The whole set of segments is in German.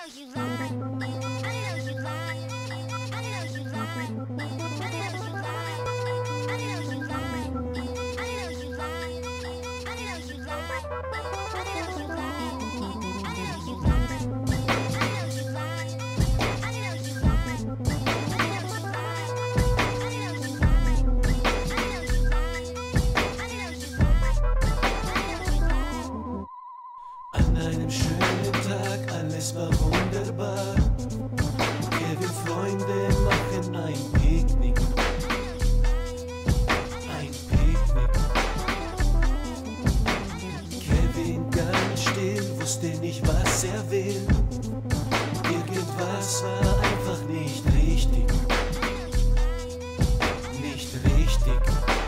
An einem schönen Tag, alles war wunderbar. Kevin Freunde machen ein Picknick. Ein Picknick. Kevin ganz still, wusste nicht, was er will. Irgendwas war einfach nicht richtig. Nicht richtig.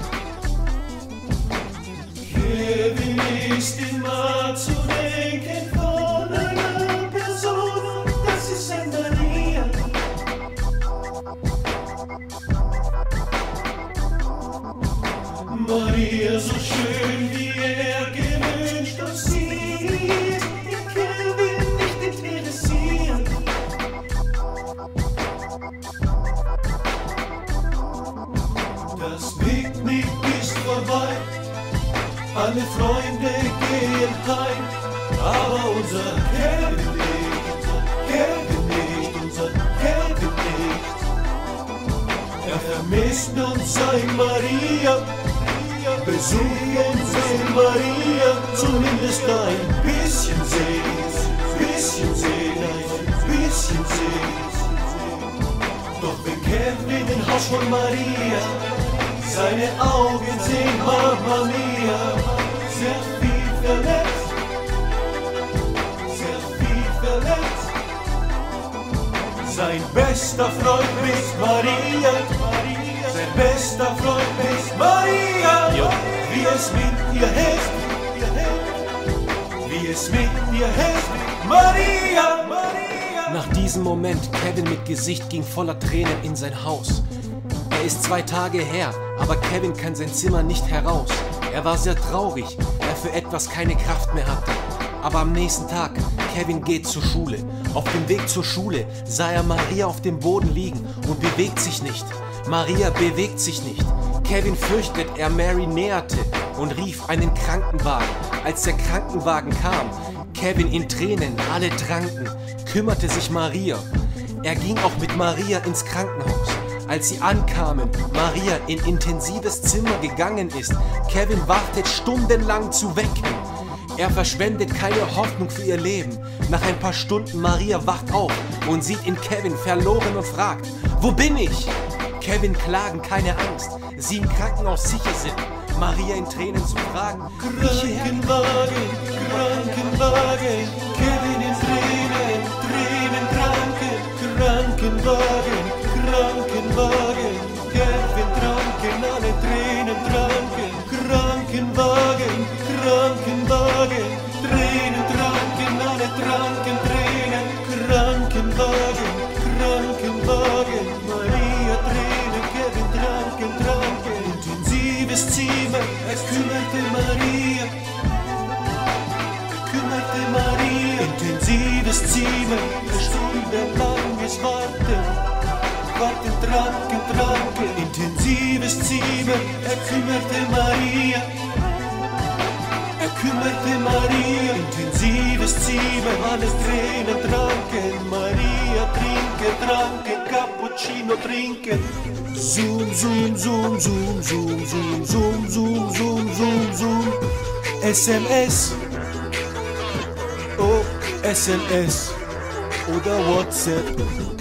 Kevin ist immer zu denken von einer Person, das ist ein Maria. Maria, so schön wie er gewünscht aussieht, ihr Kevin nicht interessiert. Das Picknick ist vorbei, alle Freunde gehen heim, aber unser Kevin nicht, unser Kevin nicht. Er vermisst uns sein Maria, besuchen will Maria, zumindest ein bisschen sehen, ein bisschen sehen. Doch wenn Kevin im Haus von Maria, seine Augen sehen Mama Mia, sehr viel verletzt, sehr viel verletzt. Sein bester Freund ist Maria, sein bester Freund ist Maria, wie es mit ihr hält, wie es mit ihr hält, Maria, Maria. Nach diesem Moment, Kevin mit Gesicht ging voller Tränen in sein Haus. Er ist 2 Tage her, aber Kevin kann sein Zimmer nicht heraus. Er war sehr traurig, da er für etwas keine Kraft mehr hatte. Aber am nächsten Tag, Kevin geht zur Schule. Auf dem Weg zur Schule sah er Maria auf dem Boden liegen und bewegt sich nicht. Maria bewegt sich nicht. Kevin fürchtet, er Mary näherte und rief einen Krankenwagen. Als der Krankenwagen kam, Kevin in Tränen, alle tranken, kümmerte sich Maria. Er ging auch mit Maria ins Krankenhaus. Als sie ankamen, Maria in intensives Zimmer gegangen ist, Kevin wartet stundenlang zu wecken. Er verschwendet keine Hoffnung für ihr Leben. Nach ein paar Stunden Maria wacht auf und sieht in Kevin verloren und fragt: Wo bin ich? Kevin klagen, keine Angst, sie im Krankenhaus sicher sind. Maria in Tränen zu fragen: Krankenwagen, Krankenwagen, Kevin in Tränen, Tränen tranken, Krankenwagen, Krankenwagen, Kevin tranken, alle Tränen tranken, Krankenwagen, Krankenwagen, Tränen tranken, alle tranken Tränen, Krankenwagen, Krankenwagen, Maria Tränen, Kevin tranken, intensives Zimmer, es kümmerte Maria, intensives Zimmer, stundenlanges Warten, tranken, intensives Zimmer, er kümmerte Maria, intensives Zimmer, alles Tränen tranken, Maria tranken, Cappuccino trinken. Zoom, zoom, zoom, zoom, zoom, zoom, zoom, zoom, zoom, zoom, zoom. SMS, oh, SMS oder WhatsApp.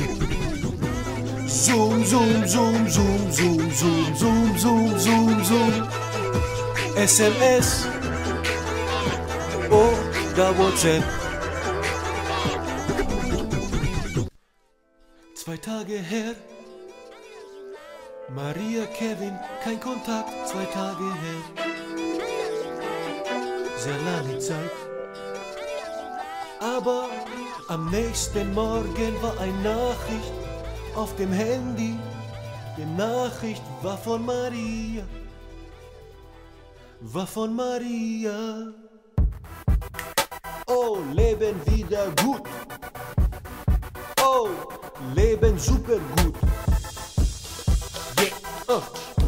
Zoom, zoom, zoom, zoom, zoom, zoom, zoom, zoom, zoom, zoom. SMS oder WhatsApp. 2 Tage her, Maria, Kevin, kein Kontakt, 2 Tage her. Sehr lange Zeit. Aber am nächsten Morgen war eine Nachricht auf dem Handy. Die Nachricht war von Maria. Oh, Leben wieder gut. leben super gut. Yeah. Oh.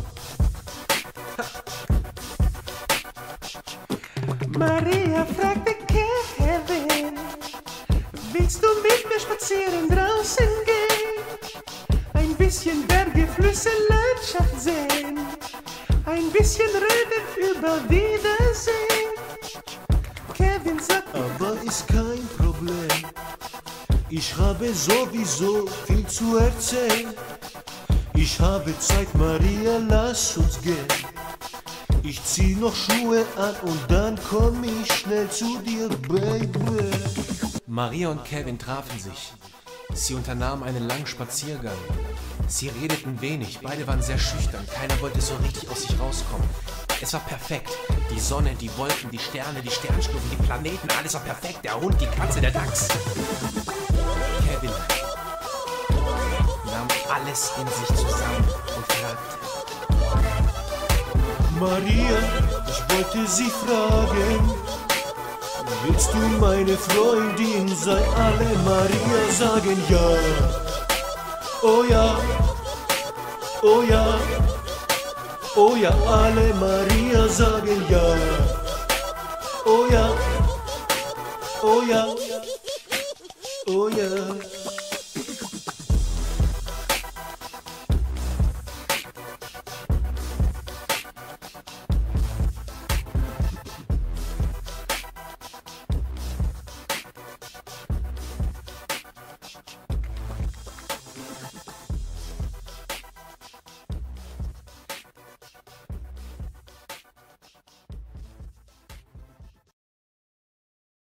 Maria fragte Kevin, willst du mit mir spazieren draußen gehen? Ein bisschen Berge, Flüsse, Landschaft sehen, ein bisschen reden über Wiedersehen. Kevin sagt, Aber ist kein Problem, ich habe sowieso viel zu erzählen. Ich habe Zeit, Maria, lass uns gehen. Ich zieh noch Schuhe an und dann komm ich schnell zu dir, Baby. Maria und Kevin trafen sich. Sie unternahmen einen langen Spaziergang. Sie redeten wenig, beide waren sehr schüchtern, keiner wollte so richtig aus sich rauskommen. Es war perfekt. Die Sonne, die Wolken, die Sterne, die Sternschnuppen, die Planeten, alles war perfekt. Der Hund, die Katze, der Dachs. Kevin nahm alles in sich zusammen und fragte: Maria, ich wollte Sie fragen, willst du meine Freundin sein? Alle Maria sagen ja. Oh ja, oh ja, oh ja, alle Maria sagen ja. Oh ja, oh ja, oh ja.